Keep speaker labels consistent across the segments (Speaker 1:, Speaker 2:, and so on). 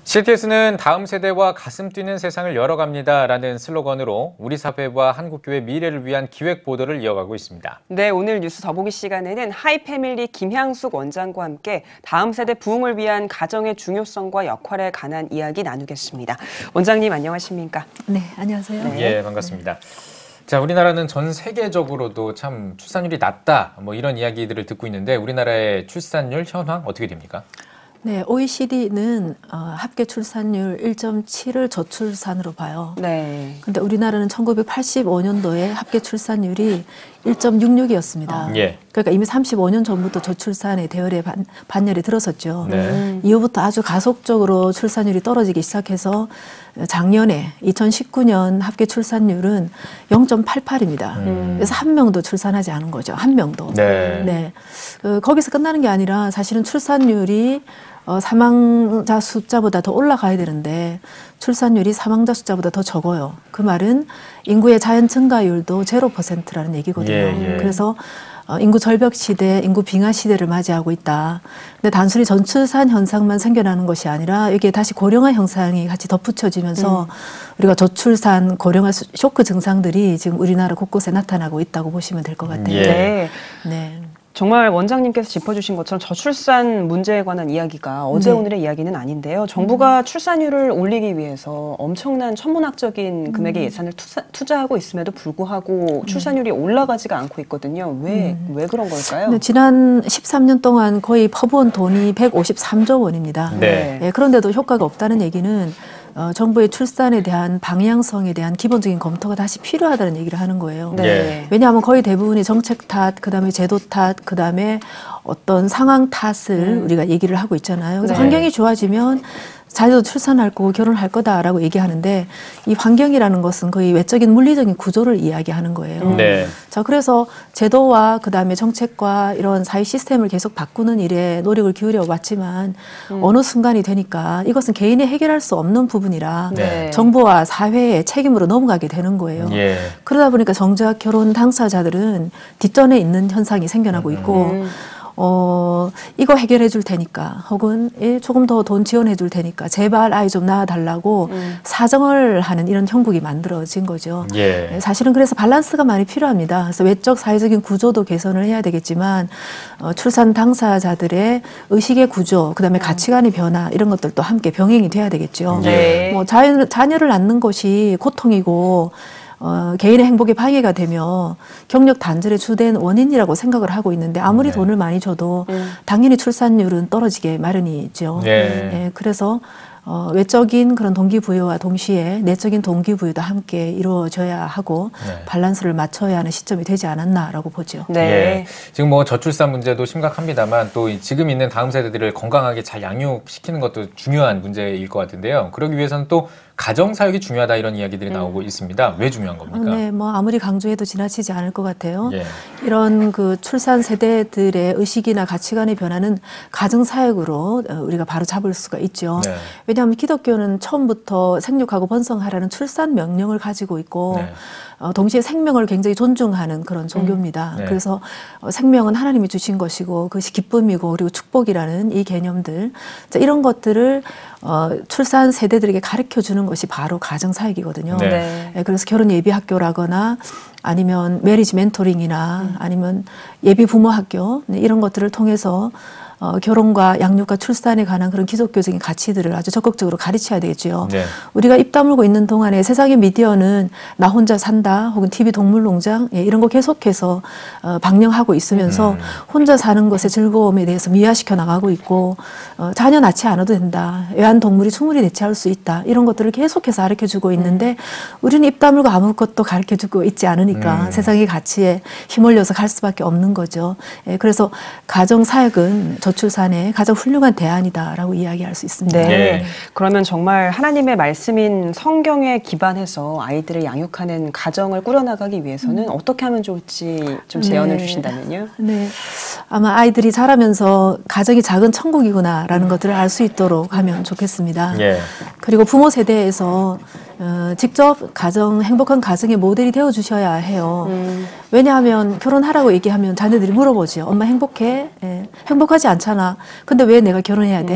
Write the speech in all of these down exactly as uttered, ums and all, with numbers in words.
Speaker 1: 씨티에스는 다음 세대와 가슴 뛰는 세상을 열어갑니다라는 슬로건으로 우리 사회와 한국교회 미래를 위한 기획 보도를 이어가고 있습니다.
Speaker 2: 네, 오늘 뉴스 더보기 시간에는 하이패밀리 김향숙 원장과 함께 다음 세대 부흥을 위한 가정의 중요성과 역할에 관한 이야기 나누겠습니다. 원장님 안녕하십니까?
Speaker 3: 네, 안녕하세요.
Speaker 1: 네. 예, 반갑습니다. 자, 우리나라는 전 세계적으로도 참 출산율이 낮다, 뭐 이런 이야기들을 듣고 있는데 우리나라의 출산율 현황 어떻게 됩니까?
Speaker 3: 네, 오이시디는 어, 합계 출산율 일 점 칠을 저출산으로 봐요.
Speaker 2: 네.
Speaker 3: 근데 우리나라는 천구백팔십오 년도에 합계 출산율이 일 점 육육이었습니다.
Speaker 1: 아, 예.
Speaker 3: 그러니까 이미 삼십오 년 전부터 저출산의 대열에 반, 반열에 들었었죠.
Speaker 1: 네.
Speaker 3: 이후부터 아주 가속적으로 출산율이 떨어지기 시작해서 작년에 이천십구 년 합계 출산율은 영 점 팔팔입니다. 음. 그래서 한 명도 출산하지 않은 거죠. 한 명도.
Speaker 1: 네.
Speaker 3: 네. 그, 거기서 끝나는 게 아니라 사실은 출산율이 어, 사망자 숫자보다 더 올라가야 되는데 출산율이 사망자 숫자보다 더 적어요. 그 말은 인구의 자연 증가율도 제로 퍼센트라는 얘기거든요.
Speaker 1: 예, 예.
Speaker 3: 그래서 어, 인구 절벽 시대, 인구 빙하 시대를 맞이하고 있다. 근데 단순히 전출산 현상만 생겨나는 것이 아니라 여기에 다시 고령화 현상이 같이 덧붙여지면서 음. 우리가 저출산, 고령화 쇼크 증상들이 지금 우리나라 곳곳에 나타나고 있다고 보시면 될 것 같아요.
Speaker 1: 예.
Speaker 2: 네.
Speaker 3: 네.
Speaker 2: 정말 원장님께서 짚어주신 것처럼 저출산 문제에 관한 이야기가 어제
Speaker 3: 네.
Speaker 2: 오늘의 이야기는 아닌데요. 정부가 음. 출산율을 올리기 위해서 엄청난 천문학적인 금액의 예산을 투자, 투자하고 있음에도 불구하고 출산율이 올라가지가 않고 있거든요. 왜, 음. 왜 그런 걸까요?
Speaker 3: 네, 지난 십삼 년 동안 거의 퍼부은 돈이 백오십삼조 원입니다.
Speaker 1: 네.
Speaker 3: 네, 그런데도 효과가 없다는 얘기는 어, 정부의 출산에 대한 방향성에 대한 기본적인 검토가 다시 필요하다는 얘기를 하는 거예요.
Speaker 1: 네.
Speaker 3: 왜냐하면 거의 대부분이 정책 탓, 그다음에 제도 탓, 그다음에 어떤 상황 탓을 음. 우리가 얘기를 하고 있잖아요. 그래서 네. 환경이 좋아지면 자기도 출산할 거고 결혼할 거다라고 얘기하는데 이 환경이라는 것은 거의 외적인 물리적인 구조를 이야기하는 거예요.
Speaker 1: 네.
Speaker 3: 자, 그래서 제도와 그다음에 정책과 이런 사회 시스템을 계속 바꾸는 일에 노력을 기울여 왔지만 음. 어느 순간이 되니까 이것은 개인이 해결할 수 없는 부분이라
Speaker 1: 네.
Speaker 3: 정부와 사회의 책임으로 넘어가게 되는 거예요.
Speaker 1: 예.
Speaker 3: 그러다 보니까 정작 결혼 당사자들은 뒷전에 있는 현상이 생겨나고 있고 음. 어, 이거 해결해 줄 테니까 혹은 예, 조금 더 돈 지원해 줄 테니까 제발 아이 좀 낳아달라고 음. 사정을 하는 이런 형국이 만들어진 거죠.
Speaker 1: 예.
Speaker 3: 사실은 그래서 밸런스가 많이 필요합니다. 그래서 외적 사회적인 구조도 개선을 해야 되겠지만 어, 출산 당사자들의 의식의 구조, 그다음에 음. 가치관의 변화 이런 것들도 함께 병행이 돼야 되겠죠.
Speaker 1: 예.
Speaker 3: 뭐 자녀, 자녀를 낳는 것이 고통이고 어, 개인의 행복에 방해가 되며 경력 단절의 주된 원인이라고 생각을 하고 있는데 아무리 네. 돈을 많이 줘도 음. 당연히 출산율은 떨어지게 마련이죠.
Speaker 1: 네.
Speaker 3: 예, 그래서 어, 외적인 그런 동기부여와 동시에 내적인 동기부여도 함께 이루어져야 하고 네. 밸런스를 맞춰야 하는 시점이 되지 않았나라고 보죠.
Speaker 2: 네.
Speaker 1: 예. 지금 뭐 저출산 문제도 심각합니다만 또 지금 있는 다음 세대들을 건강하게 잘 양육시키는 것도 중요한 문제일 것 같은데요. 그러기 위해서는 또 가정사역이 중요하다 이런 이야기들이 음. 나오고 있습니다. 왜 중요한 겁니까?
Speaker 3: 네, 뭐 아무리 강조해도 지나치지 않을 것 같아요.
Speaker 1: 예.
Speaker 3: 이런 그 출산 세대들의 의식이나 가치관의 변화는 가정사역으로 우리가 바로 잡을 수가 있죠. 네. 왜냐하면 기독교는 처음부터 생육하고 번성하라는 출산 명령을 가지고 있고 네. 어, 동시에 생명을 굉장히 존중하는 그런 종교입니다. 음. 네. 그래서 어, 생명은 하나님이 주신 것이고 그것이 기쁨이고 그리고 축복이라는 이 개념들 자, 이런 것들을 어, 출산 세대들에게 가르쳐주는 것이 바로 가정사역이거든요.
Speaker 1: 네.
Speaker 3: 네, 그래서 결혼 예비 학교라거나 아니면 메리지 멘토링이나 음. 아니면 예비 부모 학교 네, 이런 것들을 통해서 어, 결혼과 양육과 출산에 관한 그런 기독교적인 가치들을 아주 적극적으로 가르쳐야 되겠죠. 네. 우리가 입 다물고 있는 동안에 세상의 미디어는 나 혼자 산다 혹은 티비 동물농장 예, 이런 거 계속해서 어, 방영하고 있으면서 음. 혼자 사는 것의 즐거움에 대해서 미화시켜 나가고 있고 어, 자녀 낳지 않아도 된다. 애완동물이 충분히 대체할 수 있다. 이런 것들을 계속해서 가르쳐주고 있는데 음. 우리는 입 다물고 아무것도 가르쳐주고 있지 않으니까 음. 세상의 가치에 휘몰려서 갈 수밖에 없는 거죠. 예, 그래서 가정사역은 저출산의 가장 훌륭한 대안이다라고 이야기할 수 있습니다.
Speaker 2: 네. 네. 그러면 정말 하나님의 말씀인 성경에 기반해서 아이들을 양육하는 가정을 꾸려나가기 위해서는 음. 어떻게 하면 좋을지 좀 제언을 네. 주신다면요.
Speaker 3: 네. 아마 아이들이 자라면서 가정이 작은 천국이구나라는 음. 것들을 알 수 있도록 하면 좋겠습니다. 예. 그리고 부모 세대에서 어, 직접 가정, 행복한 가정의 모델이 되어주셔야 해요. 음. 왜냐하면 결혼하라고 얘기하면 자녀들이 물어보죠. 엄마 행복해? 예. 행복하지 않잖아. 근데 왜 내가 결혼해야 돼? 음.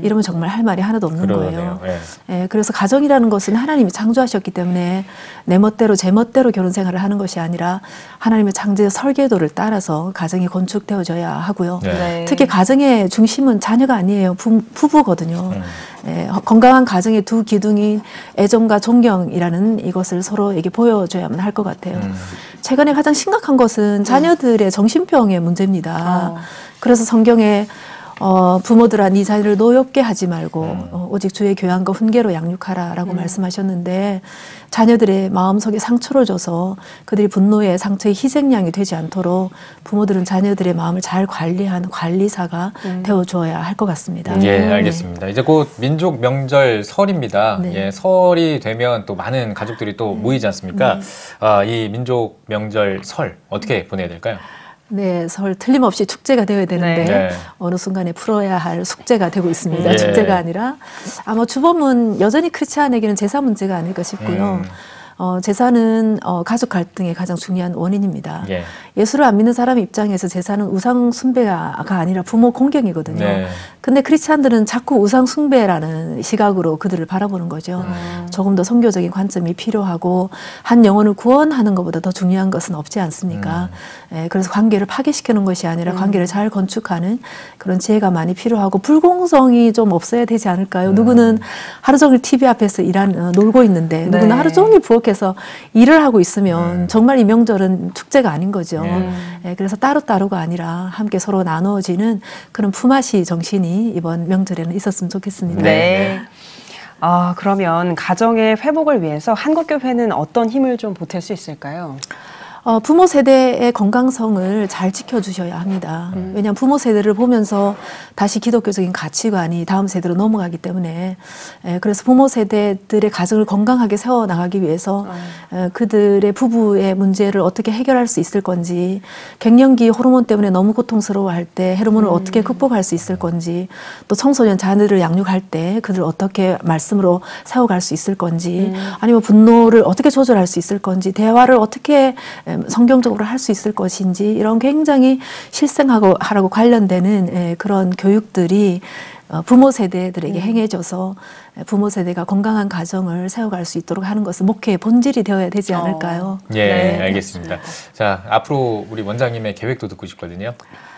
Speaker 3: 이러면 정말 할 말이 하나도 없는
Speaker 1: 그러네요.
Speaker 3: 거예요.
Speaker 1: 예.
Speaker 3: 예, 그래서 가정이라는 것은 하나님이 창조하셨기 때문에 내 멋대로 제 멋대로 결혼 생활을 하는 것이 아니라 하나님의 창조의 설계도를 따라서 가정이 건축되어져야 하고요.
Speaker 1: 네.
Speaker 2: 네.
Speaker 3: 특히 가정의 중심은 자녀가 아니에요. 부, 부부거든요.
Speaker 1: 음.
Speaker 3: 예, 건강한 가정의 두 기둥인 애정과 존경이라는 이것을 서로에게 보여줘야만 할 것 같아요.
Speaker 1: 음.
Speaker 3: 최근에 가장 심각한 것은 자녀들의 정신병의 문제입니다.
Speaker 2: 어.
Speaker 3: 그래서 성경에 어, 부모들아 네 자녀를 노엽게 하지 말고
Speaker 1: 음.
Speaker 3: 어, 오직 주의 교양과 훈계로 양육하라라고
Speaker 2: 음.
Speaker 3: 말씀하셨는데 자녀들의 마음속에 상처를 줘서 그들이 분노의 상처의 희생양이 되지 않도록 부모들은 자녀들의 마음을 잘 관리하는 관리사가
Speaker 2: 음.
Speaker 3: 되어줘야 할 것 같습니다.
Speaker 1: 예,
Speaker 3: 네.
Speaker 1: 알겠습니다. 이제 곧 민족 명절 설입니다.
Speaker 3: 네.
Speaker 1: 예, 설이 되면 또 많은 가족들이 또 모이지 않습니까?
Speaker 3: 네.
Speaker 1: 아, 이 민족 명절 설 어떻게 보내야 될까요?
Speaker 3: 네, 설 틀림없이 축제가 되어야 되는데
Speaker 1: 네.
Speaker 3: 어느 순간에 풀어야 할 숙제가 되고 있습니다.
Speaker 1: 예.
Speaker 3: 축제가 아니라 아마 주범은 여전히 크리스찬에게는 제사 문제가 아닐까 싶고요.
Speaker 1: 음.
Speaker 3: 어, 제사는 어, 가족 갈등의 가장 중요한 원인입니다.
Speaker 1: 예.
Speaker 3: 예수를 안 믿는 사람 입장에서 제사는 우상 숭배가 아니라 부모 공경이거든요.
Speaker 1: 네.
Speaker 3: 근데 크리스찬들은 자꾸 우상 숭배라는 시각으로 그들을 바라보는 거죠.
Speaker 2: 음.
Speaker 3: 조금 더 선교적인 관점이 필요하고 한 영혼을 구원하는 것보다 더 중요한 것은 없지 않습니까? 예, 그래서 관계를 파괴시키는 것이 아니라
Speaker 2: 음.
Speaker 3: 관계를 잘 건축하는 그런 지혜가 많이 필요하고 불공정이 좀 없어야 되지 않을까요?
Speaker 1: 음.
Speaker 3: 누구는 하루 종일 티비 앞에서 일한, 어, 놀고 있는데 누구는
Speaker 2: 네.
Speaker 3: 하루 종일 부엌에서 일을 하고 있으면
Speaker 1: 음.
Speaker 3: 정말 이 명절은 축제가 아닌 거죠.
Speaker 1: 음.
Speaker 3: 예, 그래서 따로따로가 아니라 함께 서로 나누어지는 그런 품앗이 정신이 이번 명절에는 있었으면 좋겠습니다.
Speaker 1: 네.
Speaker 2: 네. 아, 그러면 가정의 회복을 위해서 한국교회는 어떤 힘을 좀 보탤 수 있을까요?
Speaker 3: 어, 부모 세대의 건강성을 잘 지켜주셔야 합니다.
Speaker 2: 음.
Speaker 3: 왜냐하면 부모 세대를 보면서 다시 기독교적인 가치관이 다음 세대로 넘어가기 때문에 에, 그래서 부모 세대들의 가정을 건강하게 세워나가기 위해서
Speaker 2: 어.
Speaker 3: 에, 그들의 부부의 문제를 어떻게 해결할 수 있을 건지 갱년기 호르몬 때문에 너무 고통스러워할 때 호르몬을
Speaker 2: 음.
Speaker 3: 어떻게 극복할 수 있을 건지 또 청소년 자녀들을 양육할 때 그들을 어떻게 말씀으로 세워갈 수 있을 건지
Speaker 2: 음.
Speaker 3: 아니면 분노를 어떻게 조절할 수 있을 건지 대화를 어떻게 성경적으로 할 수 있을 것인지 이런 굉장히 실생하고 하라고 관련되는 그런 교육들이 부모 세대들에게
Speaker 2: 음.
Speaker 3: 행해져서 부모 세대가 건강한 가정을 세워갈 수 있도록 하는 것은 목회의 본질이 되어야 되지 않을까요?
Speaker 2: 어.
Speaker 1: 예,
Speaker 2: 네.
Speaker 1: 알겠습니다. 자, 앞으로 우리 원장님의 계획도 듣고 싶거든요.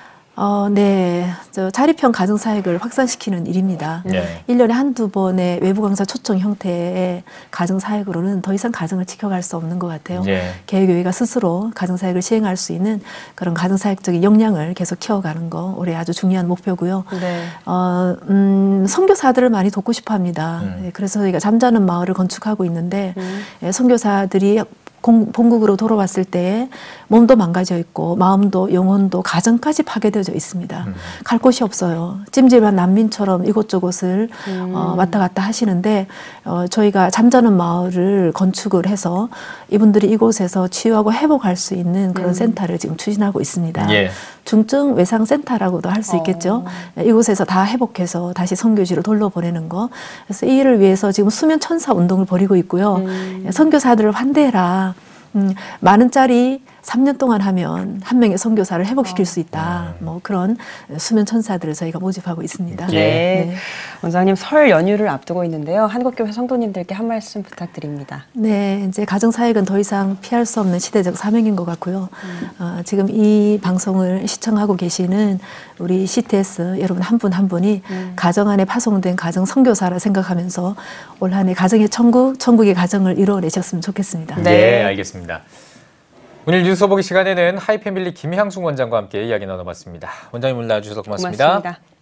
Speaker 3: 어, 네. 저 자립형 가정사역을 확산시키는 일입니다.
Speaker 1: 예.
Speaker 3: 일 년에 한두 번의 외부 강사 초청 형태의 가정사역으로는 더 이상 가정을 지켜갈 수 없는 것 같아요.
Speaker 1: 예.
Speaker 3: 개혁교회가 스스로 가정사역을 시행할 수 있는 그런 가정사역적인 역량을 계속 키워가는 거 올해 아주 중요한 목표고요.
Speaker 2: 네.
Speaker 3: 어, 음, 선교사들을 많이 돕고 싶어 합니다.
Speaker 1: 음.
Speaker 3: 예, 그래서 저희가 잠자는 마을을 건축하고 있는데
Speaker 2: 음.
Speaker 3: 예, 선교사들이 공, 본국으로 돌아왔을 때 몸도 망가져 있고 마음도 영혼도 가정까지 파괴되어져 있습니다.
Speaker 1: 음.
Speaker 3: 갈 곳이 없어요. 찜질방 난민처럼 이곳저곳을
Speaker 2: 음.
Speaker 3: 어, 왔다 갔다 하시는데 어, 저희가 잠자는 마을을 건축을 해서 이분들이 이곳에서 치유하고 회복할 수 있는 그런
Speaker 2: 음.
Speaker 3: 센터를 지금 추진하고 있습니다.
Speaker 1: 예.
Speaker 3: 중증 외상센터라고도 할 수 있겠죠.
Speaker 2: 어.
Speaker 3: 이곳에서 다 회복해서 다시 선교지로 돌려보내는 거. 그래서 이 일을 위해서 지금 수면 천사 운동을 벌이고 있고요.
Speaker 2: 음.
Speaker 3: 선교사들을 환대해라. 음, 많은 짤이 삼 년 동안 하면 한 명의 선교사를 회복시킬 수 있다. 뭐 그런 수면 천사들을 저희가 모집하고 있습니다.
Speaker 1: 예.
Speaker 2: 네.
Speaker 3: 네.
Speaker 2: 원장님 설 연휴를 앞두고 있는데요. 한국교회 성도님들께 한 말씀 부탁드립니다.
Speaker 3: 네, 이제 가정사역은 더 이상 피할 수 없는 시대적 사명인 것 같고요.
Speaker 2: 음.
Speaker 3: 어, 지금 이 방송을 시청하고 계시는 우리 씨티에스 여러분 한 분 한 분이
Speaker 2: 음.
Speaker 3: 가정 안에 파송된 가정 선교사라 생각하면서 올 한 해 가정의 천국, 천국의 가정을 이루어내셨으면 좋겠습니다.
Speaker 2: 네.
Speaker 1: 네, 알겠습니다. 오늘 뉴스 보기 시간에는 하이패밀리 김향숙 원장과 함께 이야기 나눠봤습니다. 원장님 오늘 나와주셔서 고맙습니다.
Speaker 2: 고맙습니다.